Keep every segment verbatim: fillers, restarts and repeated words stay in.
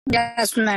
Yes, ma'am.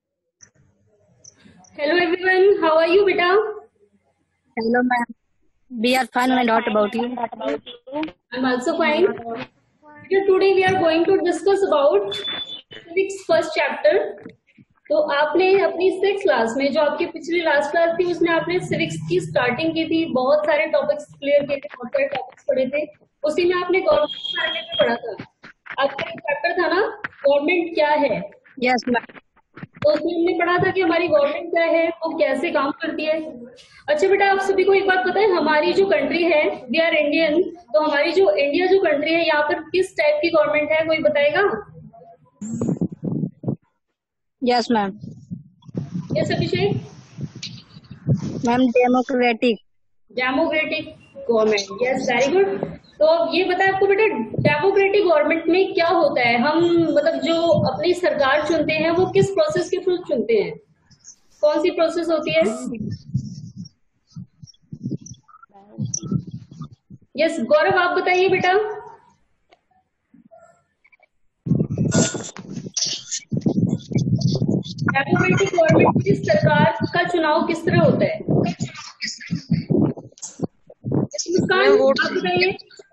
Hello everyone, how are you, beta? Hello, ma'am. We are fine, and what about you? I'm also fine. Beta, today we are going to discuss about civics first chapter. तो आपने अपनी six class में जो आपकी पिछली last class थी उसमें आपने सिविक्स की स्टार्टिंग की थी, बहुत सारे टॉपिक्स क्लियर किए थे, बहुत सारे टॉपिक्स पढ़े थे। उसी में आपने गवर्नमेंट के बारे में पढ़ा था। आपका एक चैप्टर था ना, गवर्नमेंट क्या है। Yes, ma'am. तो उसमें हमने पढ़ा था कि हमारी गवर्नमेंट क्या है, वो कैसे काम करती है। अच्छा बेटा, आप सभी को एक बात पता है, हमारी जो कंट्री है वी आर इंडियन, तो हमारी जो इंडिया जो कंट्री है यहाँ पर किस टाइप की गवर्नमेंट है, कोई बताएगा? Yes, ma'am. Yes Abhishek? Ma'am, democratic. Democratic government, yes very good. तो अब ये बताए आपको बेटा, डेमोक्रेटिक गवर्नमेंट में क्या होता है। हम मतलब जो अपनी सरकार चुनते हैं वो किस प्रोसेस के थ्रू चुनते हैं, कौन सी प्रोसेस होती है? यस गौरव, आप बताइए बेटा। डेमोक्रेटिक गवर्नमेंट की सरकार का चुनाव किस तरह होता है? मुस्कान, आप बताइए।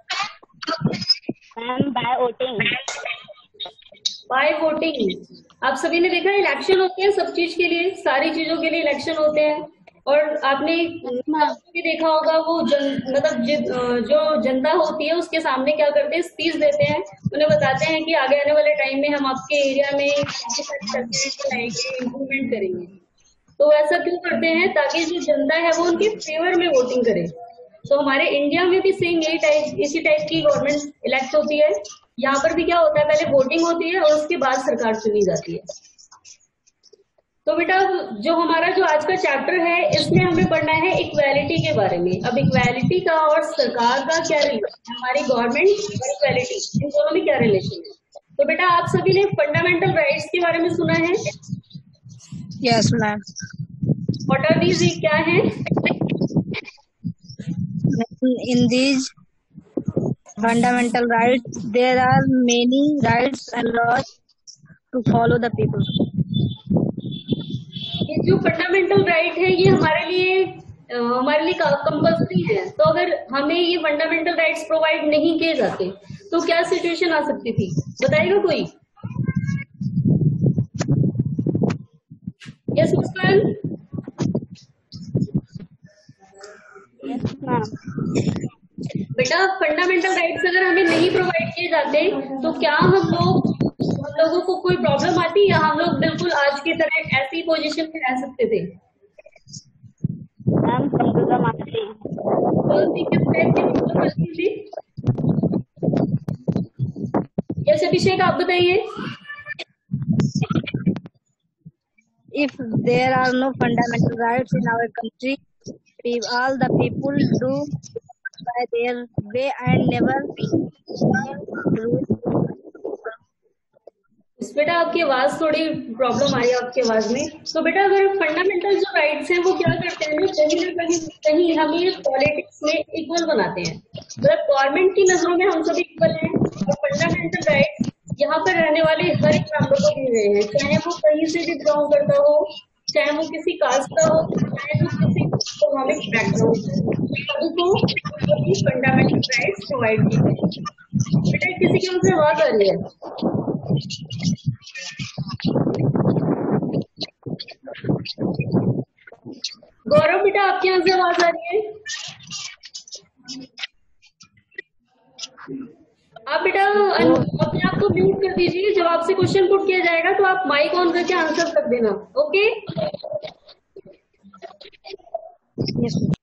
Ma'am, by voting. Bye voting. आप सभी ने देखा इलेक्शन होते हैं सब चीज के लिए, सारी चीजों के लिए इलेक्शन होते हैं। और आपने भी देखा होगा वो जन मतलब जि- जो जनता होती है उसके सामने क्या करते हैं, स्पीच देते हैं, उन्हें बताते हैं कि आगे आने वाले टाइम में हम आपके एरिया में काफी सारी फैसिलिटी लाएंगे, इम्प्रूवमेंट करेंगे। तो ऐसा क्यों करते हैं, ताकि जो जनता है वो उनके फेवर में वोटिंग करे। तो हमारे इंडिया में भी सेम यही टाइप इसी टाइप की गवर्नमेंट इलेक्ट होती है। यहाँ पर भी क्या होता है, पहले वोटिंग होती है और उसके बाद सरकार चुनी जाती है। तो बेटा, जो हमारा जो आज का चैप्टर है इसमें हमें पढ़ना है इक्वालिटी के बारे में। अब इक्वालिटी का और सरकार का क्या रिलेशन है, हमारी गवर्नमेंट और इक्वालिटी, इन दोनों में क्या रिलेशन है। तो बेटा, आप सभी ने फंडामेंटल राइट्स के बारे में सुना है। Yes, ma'am. What are these, क्या है? In these fundamental rights, there are many rights and laws to follow the people. ये जो फंडामेंटल राइट है ये हमारे लिए अ, हमारे लिए कंपल्सरी है। तो अगर हमें ये फंडामेंटल राइट्स प्रोवाइड नहीं किए जाते तो क्या सिचुएशन आ सकती थी, बताएगा कोई? यस मुस्कान? Yes, ma'am. बेटा, फंडामेंटल राइट्स अगर हमें नहीं प्रोवाइड किए जाते तो क्या हम लोग हम लोगों को कोई प्रॉब्लम आती, या हम लोग बिल्कुल आज की तरह ऐसी पोजीशन में रह सकते थे? Ma'am, problem आती है. कौन सी किस टाइप की प्रॉब्लम आती थी? यस अभिषेक, आप बताइए। If there are no fundamental rights in our country, if all the people do by their way and never rule. इस बेटा, आपकी आवाज थोड़ी प्रॉब्लम आ रही है आपकी आवाज में। तो बेटा, अगर फंडामेंटल जो राइट्स हैं वो क्या करते हैं, जो कहीं ना कहीं कहीं हमें पॉलिटिक्स में इक्वल बनाते हैं। मतलब गवर्नमेंट की नजरों में हम सभी इक्वल हैं, और फंडामेंटल राइट्स यहाँ पर रहने वाले हर एक मेंबर को दिए गए हैं, चाहे वो कहीं से भी बिलोंग करता हो, चाहे वो किसी कास्ट का हो, चाहे वो किसी इकोनॉमिक बैकग्राउंड हो, सभी को फंडामेंटल राइट्स प्रोवाइड किए गए हैं। बेटा, किसी की मुझसे आवाज आ रही है? गौरव बेटा, आपके यहाँ से आवाज आ रही है? आप बेटा अपने आप को म्यूट कर दीजिए, जब आपसे क्वेश्चन पुट किया जाएगा तो आप माइक ऑन करके आंसर कर देना, ओके? Yes, ma'am.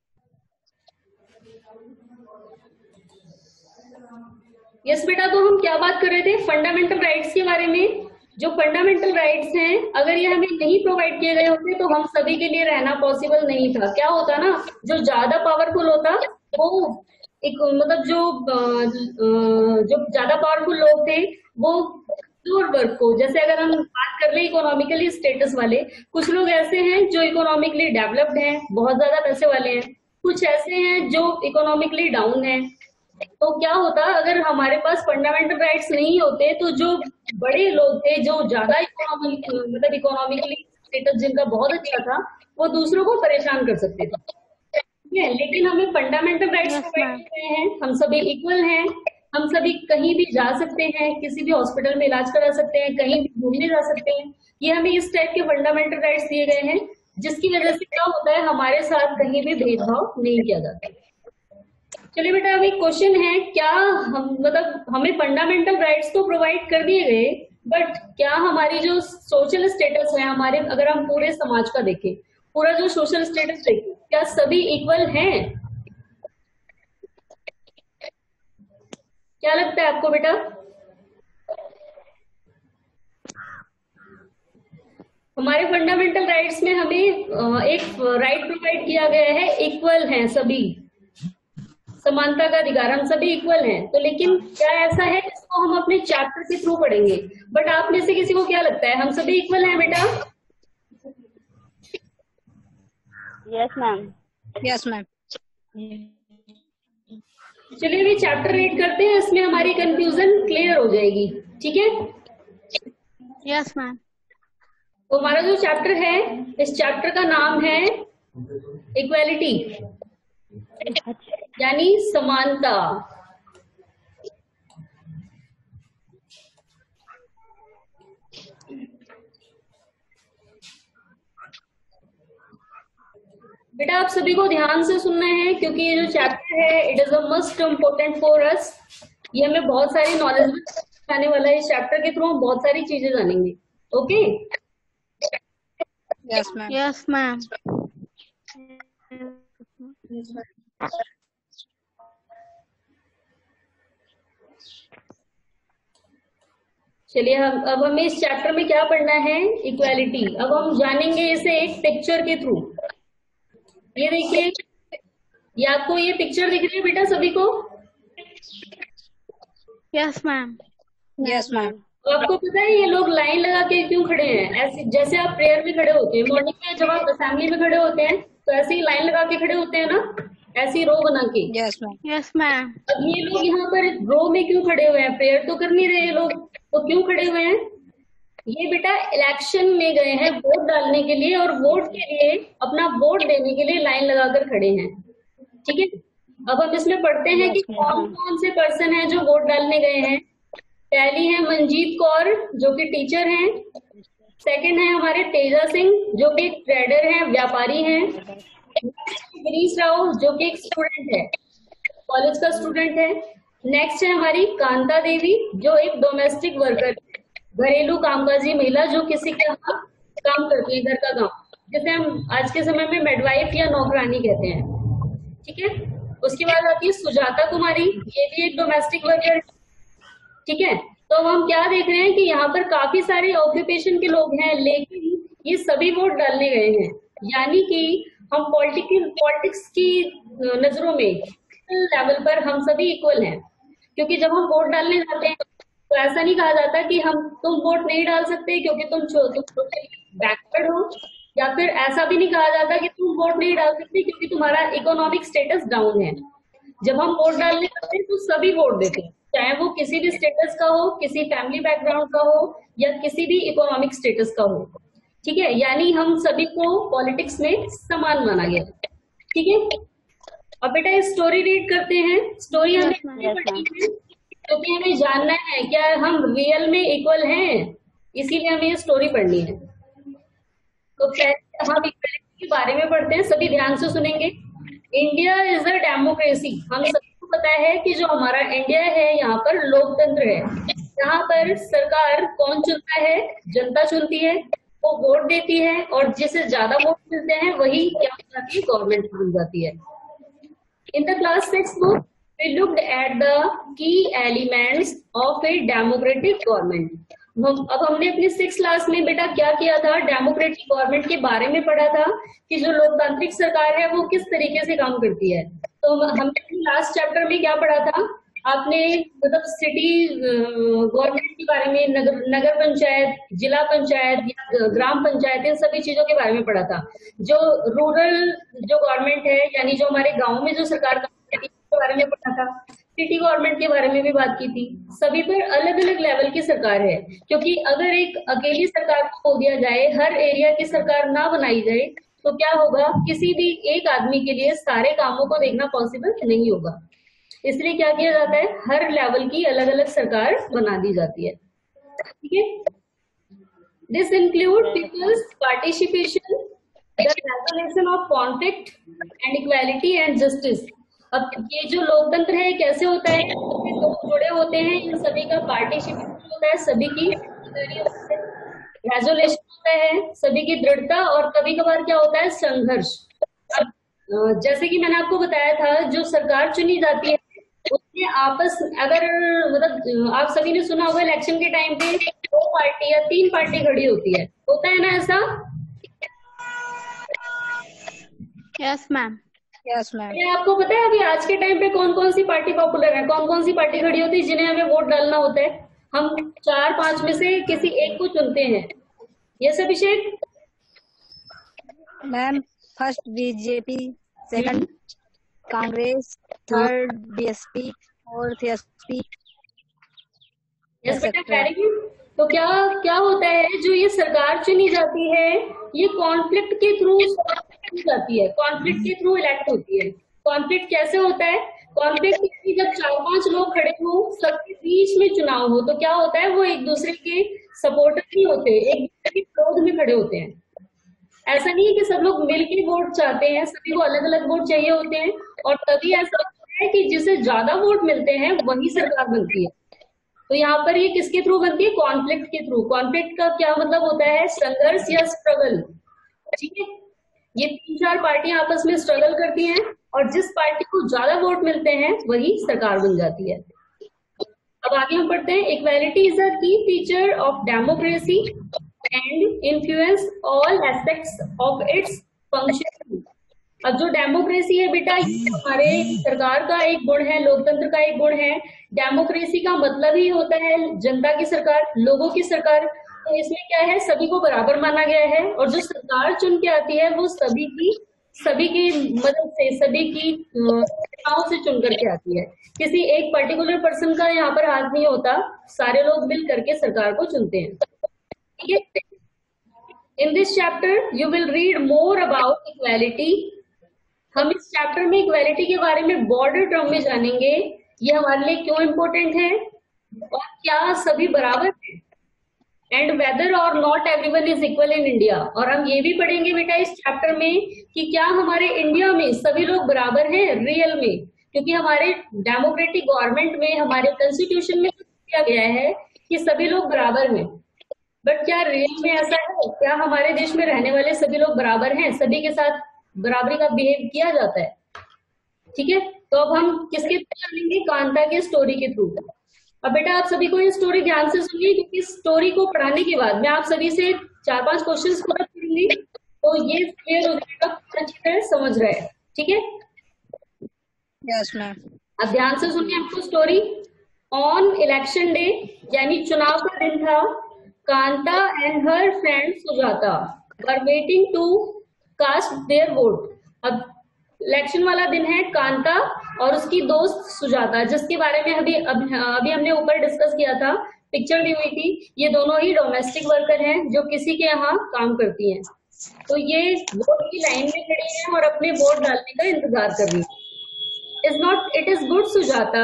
यस बेटा, तो हम क्या बात कर रहे थे, फंडामेंटल राइट्स के बारे में। जो फंडामेंटल राइट्स हैं अगर ये हमें नहीं प्रोवाइड किए गए होते तो हम सभी के लिए रहना पॉसिबल नहीं था। क्या होता ना, जो ज्यादा पावरफुल होता वो एक मतलब जो अ, अ, जो ज्यादा पावरफुल लोग थे वो प्योर वर्क को, जैसे अगर हम बात कर ले इकोनॉमिकली स्टेटस वाले, कुछ लोग ऐसे हैं जो इकोनॉमिकली डेवलप्ड हैं, बहुत ज्यादा पैसे वाले हैं, कुछ ऐसे हैं जो इकोनॉमिकली डाउन हैं। तो क्या होता अगर हमारे पास फंडामेंटल राइट्स नहीं होते, तो जो बड़े लोग थे, जो ज्यादा इकोनॉमिक मतलब इकोनॉमिकली स्टेटस जिनका बहुत अच्छा था, वो दूसरों को परेशान कर सकते थे। ठीक है, लेकिन हमें fundamental rights Yes, provide ma'am. किए गए हैं, हम सभी इक्वल हैं, हम सभी कहीं भी जा सकते हैं, किसी भी हॉस्पिटल में इलाज करा सकते हैं, कहीं भी घूमने जा सकते हैं। ये हमें इस टाइप के फंडामेंटल राइट्स दिए गए हैं, जिसकी वजह से क्या होता है, हमारे साथ कहीं भी भेदभाव नहीं किया जाता। चलिए बेटा, अब एक क्वेश्चन है, क्या हम मतलब हमें फंडामेंटल राइट्स तो प्रोवाइड कर दिए गए, बट क्या हमारी जो सोशल स्टेटस है हमारे, अगर हम पूरे समाज का देखें, पूरा जो सोशल स्टेटस देखें, क्या सभी इक्वल हैं? क्या लगता है आपको बेटा? हमारे फंडामेंटल राइट्स में हमें एक राइट प्रोवाइड किया गया है, इक्वल हैं सभी, समानता का अधिकार, हम सभी इक्वल हैं। तो लेकिन क्या ऐसा है जिसको हम अपने चैप्टर के थ्रू पढ़ेंगे? बट आप में से किसी को क्या लगता है, हम सभी इक्वल हैं बेटा? Yes ma'am. Yes, ma'am. चलिए अभी चैप्टर रीड करते हैं, इसमें हमारी कंफ्यूजन क्लियर हो जाएगी। ठीक है, Yes, ma'am. तो हमारा जो चैप्टर है, इस चैप्टर का नाम है इक्वालिटी, यानी समानता। बेटा आप सभी को ध्यान से सुनना है, क्योंकि ये जो चैप्टर है it is a must important for us. ये हमें बहुत सारी नॉलेज आने वाला है, इस चैप्टर के थ्रू हम बहुत सारी चीजें जानेंगे। Okay, Yes, ma'am. Yes, ma'am. चलिए हम अब हमें इस चैप्टर में क्या पढ़ना है, इक्वालिटी। अब हम जानेंगे इसे एक पिक्चर के थ्रू। ये देखिए, ये आपको ये पिक्चर दिख रही है बेटा सभी को? Yes, ma'am. Yes, ma'am. तो आपको पता है ये लोग लाइन लगा के क्यों खड़े हैं? ऐसे जैसे आप प्रेयर में खड़े होते हैं, मॉर्निंग में जब आप असेंबली में खड़े होते हैं, तो ऐसे ही लाइन लगा के खड़े होते हैं ना, ऐसी रो बना के। Yes, ma'am. Yes, ma'am. अब ये लोग यहाँ पर रो में क्यों खड़े हुए हैं? प्रेयर तो कर नहीं रहे ये लोग, तो क्यों खड़े हुए हैं? ये बेटा इलेक्शन में गए हैं वोट डालने के लिए, और वोट के लिए, अपना वोट देने के लिए लाइन लगाकर खड़े हैं। ठीक है, अब हम इसमें पढ़ते हैं कि कौन कौन से पर्सन हैं जो वोट डालने गए हैं। पहली है मंजीत कौर, जो कि टीचर हैं। सेकंड है हमारे तेजा सिंह, जो कि एक ट्रेडर हैं, व्यापारी हैं। गिरीश राव, जो कि एक स्टूडेंट है, कॉलेज का स्टूडेंट है। नेक्स्ट है हमारी कांता देवी, जो एक डोमेस्टिक वर्कर, घरेलू कामकाजी महिला, जो किसी के यहाँ काम करती है, घर का काम, जिसे हम आज के समय में मिडवाइफ या नौकरानी कहते हैं। ठीक है, उसके बाद आती है सुजाता कुमारी, ये भी एक डोमेस्टिक वर्कर। ठीक है, तो हम क्या देख रहे हैं कि यहाँ पर काफी सारे ऑक्यूपेशन के लोग हैं, लेकिन ये सभी वोट डालने गए हैं। यानी कि हम पॉलिटिकल पॉलिटिक्स की नजरों में लेवल पर हम सभी इक्वल हैं, क्योंकि जब हम वोट डालने जाते हैं तो ऐसा नहीं कहा जाता कि हम तुम वोट नहीं डाल सकते क्योंकि तुम तुम बैकवर्ड हो, या फिर ऐसा भी नहीं कहा जाता कि तुम वोट नहीं डाल सकते क्योंकि तुम्हारा इकोनॉमिक स्टेटस डाउन है। जब हम वोट डालने जाते हैं तो सभी वोट देते हैं, चाहे वो किसी भी स्टेटस का हो, किसी फैमिली बैकग्राउंड का हो, या किसी भी इकोनॉमिक स्टेटस का हो। ठीक है, यानी हम सभी को पॉलिटिक्स में समान माना गया। ठीक है, अब बेटा स्टोरी रीड करते हैं। स्टोरी हमें इसलिए पढ़नी है क्योंकि हमें जानना है क्या हम रियल में इक्वल हैं, इसीलिए हमें ये स्टोरी पढ़नी है। तो पहले हम इक्वलिटी के बारे में पढ़ते हैं, सभी ध्यान से सुनेंगे। India is a democracy. हम सबको पता है कि जो हमारा इंडिया है, यहाँ पर लोकतंत्र है। यहाँ पर सरकार कौन चुनता है? जनता चुनती है, वो वोट देती है, और जिसे ज्यादा वोट मिलते हैं वही क्या हो जाती है, गवर्नमेंट बन जाती है। In the class textbook, we looked at the key elements of a democratic government. हम अब हमने अपनी सिक्स क्लास में बेटा क्या किया था, डेमोक्रेटिक गवर्नमेंट के बारे में पढ़ा था कि जो लोकतांत्रिक सरकार है वो किस तरीके से काम करती है। तो हमने लास्ट चैप्टर में क्या पढ़ा था, आपने मतलब सिटी गवर्नमेंट के बारे में, नगर नगर पंचायत, जिला पंचायत या ग्राम पंचायत, इन सभी चीजों के बारे में पढ़ा था। जो रूरल जो गवर्नमेंट है, यानी जो हमारे गांव में जो सरकार काम करती है, उसके बारे में पढ़ा था। सिटी गवर्नमेंट के बारे में भी बात की थी। सभी पर अलग अलग लेवल की सरकार है, क्योंकि अगर एक अकेली सरकार को खो दिया जाए, हर एरिया की सरकार ना बनाई जाए, तो क्या होगा, किसी भी एक आदमी के लिए सारे कामों को देखना पॉसिबल नहीं होगा। इसलिए क्या किया जाता है, हर लेवल की अलग अलग सरकार बना दी जाती है। ठीक है, this include people's participation, the resolution of conflict and equality and justice. अब ये जो लोकतंत्र है कैसे होता है, सभी लोग जुड़े होते हैं, इन सभी का पार्टिसिपेशन होता है, सभी की रेजोल्यूशन होता है, सभी की दृढ़ता, और कभी कभार क्या होता है, संघर्ष। अब जैसे कि मैंने आपको बताया था, जो सरकार चुनी जाती है उसमें आपस, अगर मतलब आप सभी ने सुना होगा इलेक्शन के टाइम पे दो पार्टी या तीन पार्टी खड़ी होती है, होता है ना ऐसा? Yes ma'am. Yes ma'am. आपको पता है अभी आज के टाइम पे कौन कौन सी पार्टी पॉपुलर है, कौन कौन सी पार्टी खड़ी होती है जिन्हें हमें वोट डालना होता है? हम चार पांच में से किसी एक को चुनते हैं। Yes Abhishek? Ma'am, first BJP, second Congress, third BSP, fourth SP. Yes बेटा, वेरी गुड। तो क्या क्या होता है, जो ये सरकार चुनी जाती है ये कॉन्फ्लिक्ट के थ्रू चुनी जाती है, कॉन्फ्लिक्ट के थ्रू इलेक्ट होती है। कॉन्फ्लिक्ट कैसे होता है? कॉन्फ्लिक्ट जब चार पांच लोग खड़े हो, सबके बीच में चुनाव हो, तो क्या होता है, वो एक दूसरे के सपोर्टर नहीं होते, एक दूसरे के विरोध में खड़े होते हैं। ऐसा नहीं है कि सब लोग मिलकर वोट चाहते हैं, सभी को अलग अलग वोट चाहिए होते हैं, और तभी ऐसा होता है कि जिसे ज्यादा वोट मिलते हैं वही सरकार बनती है। तो यहाँ पर ये किसके थ्रू बनती है? कॉन्फ्लिक्ट के थ्रू। कॉन्फ्लिक्ट का क्या मतलब होता है? संघर्ष या स्ट्रगल। ठीक है, ये तीन चार पार्टियां आपस में स्ट्रगल करती हैं, और जिस पार्टी को ज्यादा वोट मिलते हैं वही सरकार बन जाती है। अब आगे हम पढ़ते हैं, equality is a key feature of democracy and influence all aspects of its function. अब जो डेमोक्रेसी है बेटा, ये हमारे सरकार का एक गुण है, लोकतंत्र का एक गुण है। डेमोक्रेसी का मतलब ही होता है जनता की सरकार, लोगों की सरकार। तो इसमें क्या है, सभी को बराबर माना गया है, और जो सरकार चुन के आती है वो सभी की सभी की मदद से, सभी की नेताओं से चुन करके आती है। किसी एक पर्टिकुलर पर्सन का यहाँ पर हाथ नहीं होता, सारे लोग मिल करके सरकार को चुनते हैं। ठीक है, in this chapter you will read more about equality. हम इस चैप्टर में इक्वालिटी के बारे में बॉर्डर टर्म में जानेंगे, ये हमारे लिए क्यों इम्पोर्टेंट है और क्या सभी बराबर है, एंड वेदर और not everyone is equal in India. और हम ये भी पढ़ेंगे बेटा इस चैप्टर में कि क्या हमारे इंडिया में सभी लोग बराबर हैं रियल में, क्योंकि हमारे डेमोक्रेटिक गवर्नमेंट में, हमारे कॉन्स्टिट्यूशन में दिया गया है कि सभी लोग बराबर हैं, बट क्या रियल में ऐसा है? क्या हमारे देश में रहने वाले सभी लोग बराबर हैं, सभी के साथ बराबरी का बिहेव किया जाता है? ठीक है, तो अब हम किसके थ्रू जानेंगे? कांता के स्टोरी के थ्रू। अब बेटा आप सभी को ये स्टोरी ध्यान से सुनिए, क्योंकि इस स्टोरी को पढ़ाने के बाद मैं आप सभी से चार पांच क्वेश्चंस पूरा करूंगी, तो ये क्लियर हो जाएगा, अच्छी तरह समझ रहे हैं। ठीक है, यस मैम। अब ध्यान से सुनिए आपको स्टोरी। ऑन इलेक्शन डे, यानी चुनाव का दिन था, Kanta and her friend Sujata were waiting to cast their vote. अब इलेक्शन वाला दिन है, कांता और उसकी दोस्त सुजाता, जिसके बारे में अभी अभी, अभी हमने ऊपर डिस्कस किया था, पिक्चर दी हुई थी, ये दोनों ही डोमेस्टिक वर्कर हैं जो किसी के यहाँ काम करती हैं। तो ये वोट की लाइन में खड़ी हैं और अपने वोट डालने का इंतजार कर रही है। Is not it is good Sujata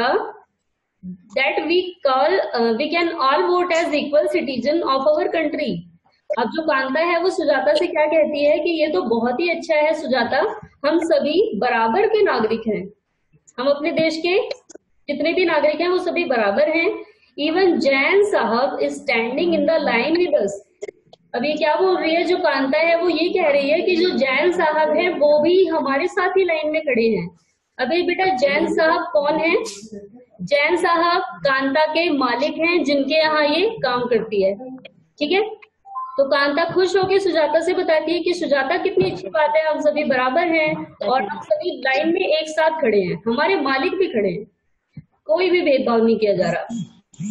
that we call we can all vote as equal citizen of our country. अब जो कांता है वो सुजाता से क्या कहती है कि ये तो बहुत ही अच्छा है सुजाता, हम सभी बराबर के नागरिक हैं, हम अपने देश के जितने भी नागरिक हैं वो सभी बराबर हैं। Even Jain sahib is standing in the line with us. अब ये क्या बोल रही है, जो कांता है वो ये कह रही है कि जो जैन साहब है वो भी हमारे साथ ही लाइन में खड़े हैं। अभी बेटा जैन साहब कौन है? जैन साहब कांता के मालिक हैं, जिनके यहाँ ये काम करती है। ठीक है, तो कांता खुश होकर सुजाता से बताती है कि सुजाता कितनी अच्छी बात है, हम सभी बराबर हैं और हम सभी लाइन में एक साथ खड़े हैं, हमारे मालिक भी खड़े हैं, कोई भी भेदभाव नहीं किया जा रहा।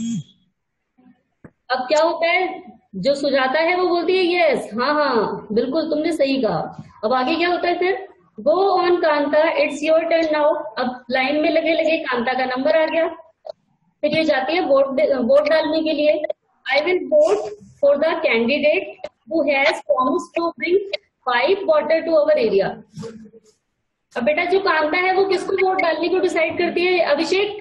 अब क्या होता है, जो सुजाता है वो बोलती है यस, हाँ हाँ बिल्कुल तुमने सही कहा। अब आगे क्या होता है फिर? Go on Kanta, it's your turn now. अब लाइन में लगे लगे कांता का नंबर आ गया। फिर ये जाती है वोट वोट डालने के लिए। I will vote for the candidate who has promise to bring five water to our area. अब बेटा जो कांता है वो किसको वोट डालने को डिसाइड करती है? Abhishek,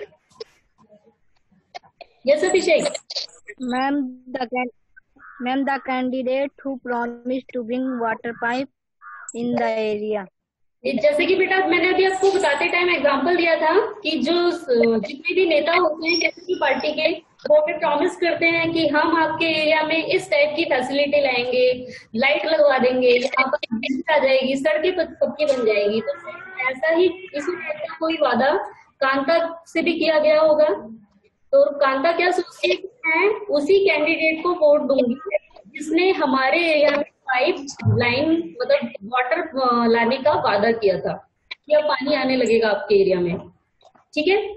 yes Abhishek. Ma'am the ma'am the candidate who promise to bring water pipe in the area. जैसे कि बेटा मैंने अभी आपको बताते टाइम एग्जांपल दिया था कि जो जितने भी नेता होते हैं किसी भी पार्टी के, वो भी प्रॉमिस करते हैं कि हम आपके एरिया में इस टाइप की फैसिलिटी लाएंगे, लाइट लगवा देंगे, यहाँ पर बिजली आ जाएगी, सड़कें पक्की बन जाएगी। तो ऐसा ही इसी टाइप का कोई वादा कांता से भी किया गया होगा। तो कांता क्या सोचती है कि मैं उसी कैंडिडेट को वोट दूंगी जिसने हमारे एरिया में पाइप लाइन मतलब वाटर लाने का वादा किया था कि अब पानी आने लगेगा आपके एरिया में। ठीक है,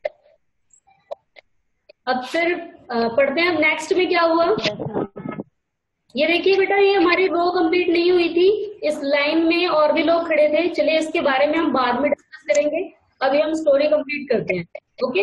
अब फिर पढ़ते हैं अब नेक्स्ट में क्या हुआ। ये देखिए बेटा, ये हमारी रो कंप्लीट नहीं हुई थी, इस लाइन में और भी लोग खड़े थे। चलिए इसके बारे में हम बाद में डिस्कस करेंगे, अभी हम स्टोरी कंप्लीट करते हैं। ओके,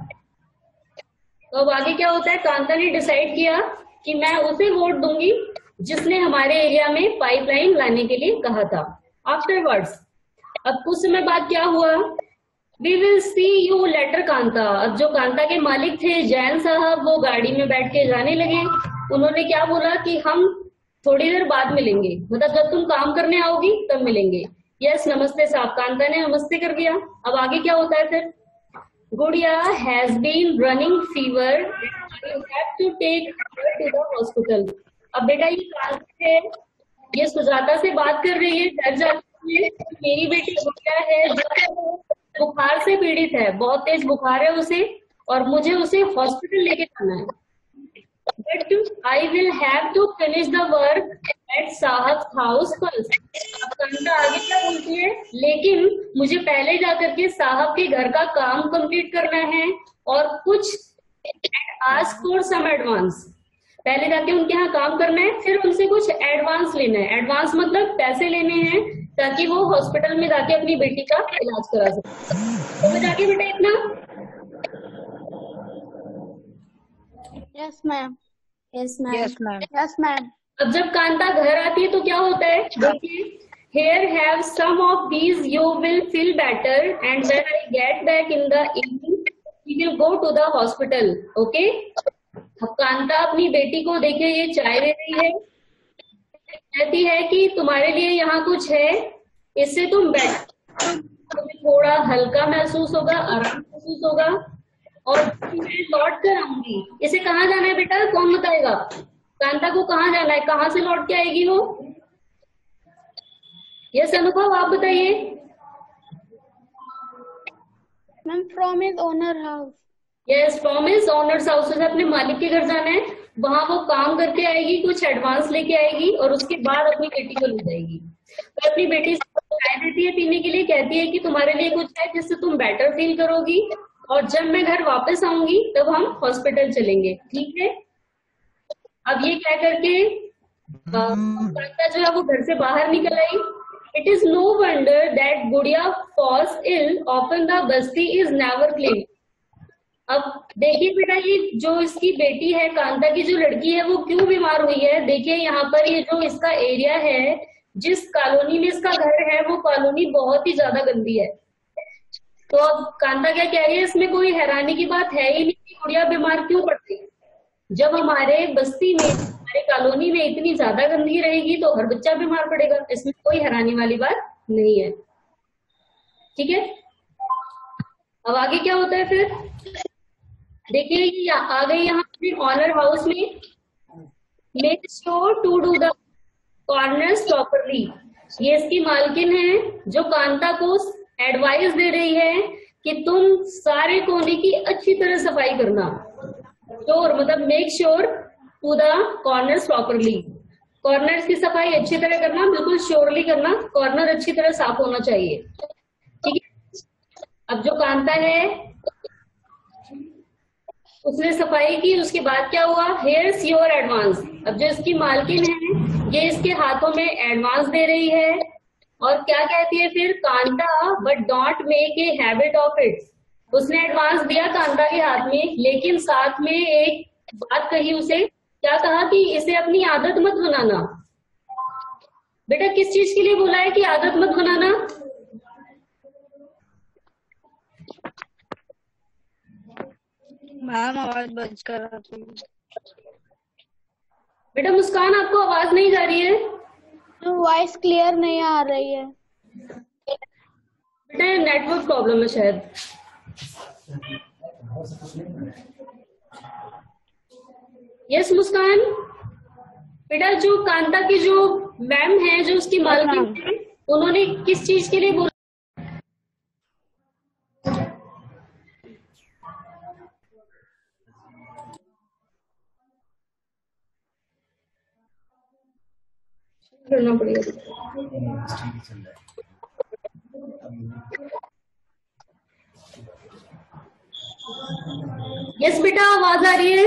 तो अब आगे क्या होता है। कांता ने डिसाइड किया कि मैं उसे वोट दूंगी जिसने हमारे एरिया में पाइपलाइन लाने के लिए कहा था। आफ्टरवर्ड्स, अब कुछ समय बाद क्या हुआ। We will see you later Kanta. अब जो कांता के मालिक थे जैन साहब, वो गाड़ी में बैठ के जाने लगे। उन्होंने क्या बोला कि हम थोड़ी देर बाद मिलेंगे, मतलब जब तुम काम करने आओगी तब मिलेंगे। यस नमस्ते साहब, कांता ने नमस्ते कर दिया। अब आगे क्या होता है फिर। Gudiya has been running fever, you have to take her to the hospital. अब बेटा ये कांता है, ये सुजाता से बात कर रही है, डर जाती है। मेरी बेटी गुड़िया है जो बुखार से पीड़ित है, बहुत तेज बुखार है उसे, और मुझे उसे हॉस्पिटल लेके जाना है। But I will have to finish the work at sahib house first. अब कांता आगे क्या बोलती है, लेकिन मुझे पहले जाकर के साहब के घर का काम कंप्लीट करना है और कुछ आस्क फॉर सम एडवांस। पहले जाके उनके यहाँ काम करना है, फिर उनसे कुछ एडवांस लेना है। एडवांस मतलब पैसे लेने हैं ताकि वो हॉस्पिटल में जाके अपनी बेटी का इलाज करा सके। तो जाके बेटा इतना। Yes ma'am. Yes ma'am yes ma'am yes ma'am. अब जब कांता घर आती है तो क्या होता है, देखिए, here have some of these, you will feel better and when I get back in the evening we will go to the hospital. Okay? अब कांता अपनी बेटी को देखिए ये चाय दे रही है, कहती है कि तुम्हारे लिए यहाँ कुछ है, इससे तुम बैठ, तुम्हें थोड़ा हल्का महसूस होगा, आराम महसूस होगा, और मैं लौट कर आऊंगी। इसे कहाँ जाना है बेटा, कौन बताएगा? कांता को कहाँ जाना है, कहाँ से लौट के आएगी वो? यस अनुभव, आप बताइए। Ma'am from his owner house. Yes, from his owner's house से अपने मालिक के घर जाना है। वहां वो काम करके आएगी, कुछ एडवांस लेके आएगी और उसके बाद अपनी बेटी को ले जाएगी। तो अपनी बेटी से चाय देती है पीने के लिए, कहती है कि तुम्हारे लिए कुछ है जिससे तुम बेटर फील करोगी, और जब मैं घर वापस आऊंगी तब हम हॉस्पिटल चलेंगे। ठीक है, अब ये कह करके कांता जो है वो घर से बाहर निकल आई। It is no wonder that Gudiya falls ill, often the basti is never clean. अब देखिए बेटा, ये जो इसकी बेटी है, कांता की जो लड़की है, वो क्यों बीमार हुई है। देखिए यहाँ पर ये जो इसका एरिया है, जिस कॉलोनी में इसका घर है, वो कॉलोनी बहुत ही ज्यादा गंदी है। तो अब कांता क्या कह रही है, इसमें कोई हैरानी की बात है ही नहीं कि गुड़िया बीमार क्यों पड़ गई। जब हमारे बस्ती में, हमारे कॉलोनी में इतनी ज्यादा गंदगी रहेगी तो हर बच्चा बीमार पड़ेगा, इसमें कोई हैरानी वाली बात नहीं है। ठीक है, अब आगे क्या होता है फिर देखिए, कि आ गई यहाँ पे ऑनर हाउस में। Make sure to do the corners properly. ये इसकी मालकिन है जो कांता को एडवाइस दे रही है कि तुम सारे कोने की अच्छी तरह सफाई करना। श्योर मतलब make sure to the corners properly, corners की सफाई अच्छी तरह करना, बिल्कुल श्योरली करना, कॉर्नर अच्छी तरह साफ होना चाहिए। ठीक है, अब जो कांता है उसने सफाई की, उसके बाद क्या हुआ, हेयर्स योर एडवांस। अब जो इसकी मालकिन है ये इसके हाथों में एडवांस दे रही है और क्या कहती है फिर, Kanta but don't make a habit of it. उसने एडवांस दिया कांता के हाथ में, लेकिन साथ में एक बात कही उसे, क्या कहा कि इसे अपनी आदत मत बनाना। बेटा किस चीज के लिए बोला है कि आदत मत बनाना? मैम आवाज बंद कर रही है। बेटा मुस्कान आपको आवाज नहीं जा रही है? वॉइस क्लियर नहीं आ रही है। बेटा नेटवर्क प्रॉब्लम है शायद। यस मुस्कान, बेटा जो कांता की जो मैम है, जो उसकी मालकिन है, उन्होंने किस चीज के लिए बोला? करना पड़ेगा। यस बेटा आवाज आ रही है?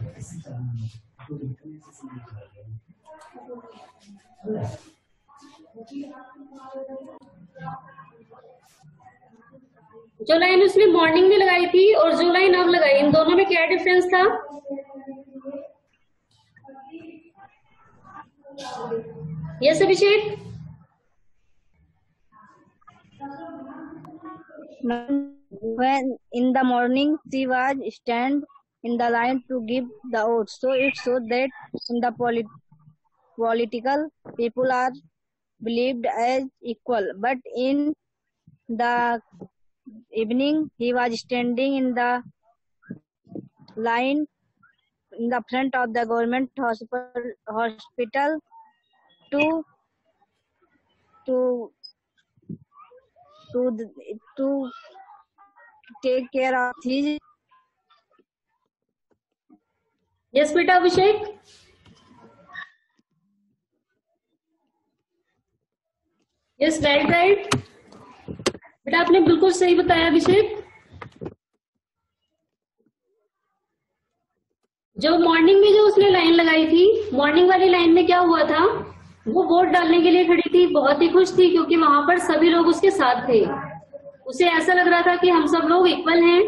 जो लाइन उसने मॉर्निंग में लगाई थी और जो लाइन अब लगाई, इन दोनों में क्या डिफरेंस था? Yes Abhishek. When in the morning she was stand in the line to give the oath, so it shows that in the polit political people are believed as equal. But in the evening he was standing in the line in the front of the government hospital hospital to to to to take care of his. Yes बेटा Abhishek. Yes right right बेटा, आपने बिल्कुल सही बताया अभिषेक। जो morning में जो उसने लाइन लगाई थी, मॉर्निंग वाली लाइन में क्या हुआ था, वो वोट डालने के लिए खड़ी थी, बहुत ही खुश थी क्योंकि वहां पर सभी लोग उसके साथ थे। उसे ऐसा लग रहा था कि हम सब लोग इक्वल हैं।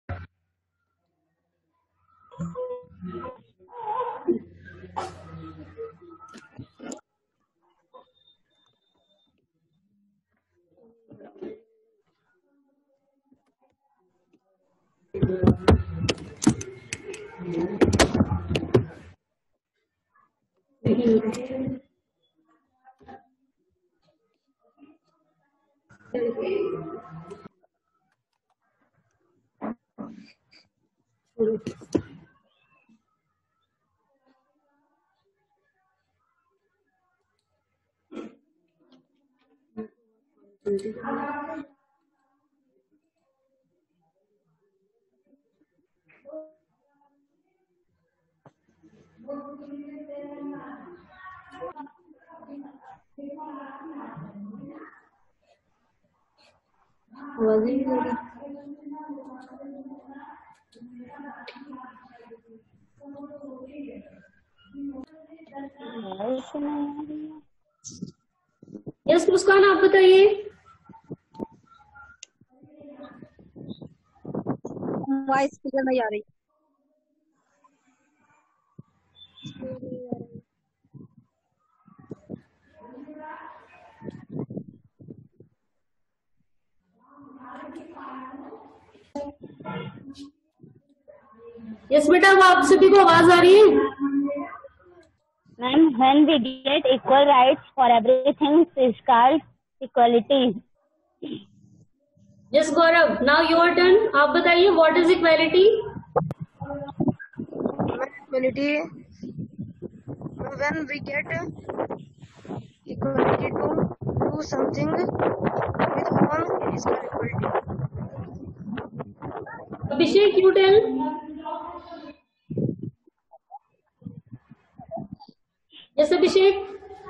आवाज नहीं आ रही। यस मुस्कान आप बताइए। वॉइस क्लियर नहीं आ रही। यस बेटा, अब आप सभी को आवाज आ रही है? Ma'am, when we get equal rights for everything, is called equality. Yes Gaurav, now your turn. आप बताइए what is equality? Equality, when we get equality to do something with all, it is called equality. Abhishek you tell. Yes Abhishek.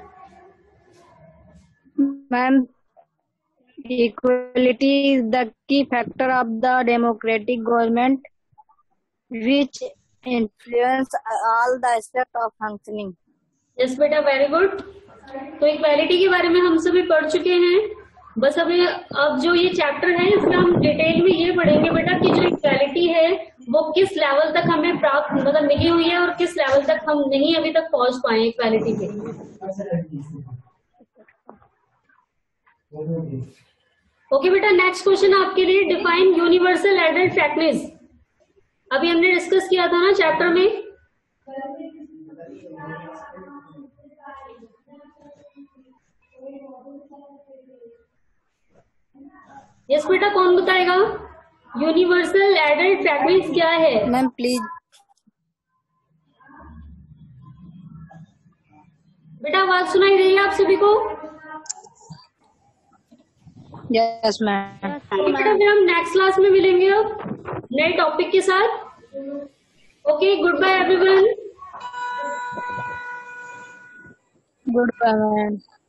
Ma'am, equality is the key factor of the democratic government, which influence all the aspects of functioning. Yes बेटा very good. तो equality के बारे में हम सभी पढ़ चुके हैं। बस अभी अब जो ये चैप्टर है इसमें हम डिटेल में ये पढ़ेंगे बेटा कि जो इक्वालिटी है वो किस लेवल तक हमें प्राप्त मतलब मिली हुई है और किस लेवल तक हम नहीं अभी तक पहुंच पाए इक्वालिटी पे। ओके बेटा, नेक्स्ट क्वेश्चन आपके लिए, डिफाइन यूनिवर्सल एडल्ट फ्रैक्टनेस। अभी हमने डिस्कस किया था ना चैप्टर में। यस बेटा, कौन बताएगा यूनिवर्सल एडल्ट फ्रैक्टनेस क्या है? Ma'am please. बेटा आवाज सुनाई दे रही है आप सभी को? Yes ma'am. बेटा फिर हम नेक्स्ट क्लास में मिलेंगे अब नए टॉपिक के साथ। Okay, good bye everyone. Good bye ma'am.